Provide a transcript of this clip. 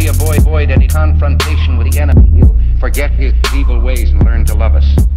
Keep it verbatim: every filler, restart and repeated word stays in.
only avoid, avoid any confrontation with the enemy, he'll forget his evil ways and learn to love us.